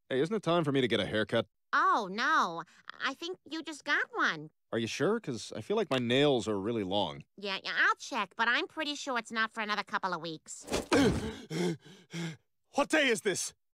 Hey, isn't it time for me to get a haircut? Oh, no. I think you just got one. Are you sure? Because I feel like my nails are really long. Yeah, I'll check, but I'm pretty sure it's not for another couple of weeks. What day is this?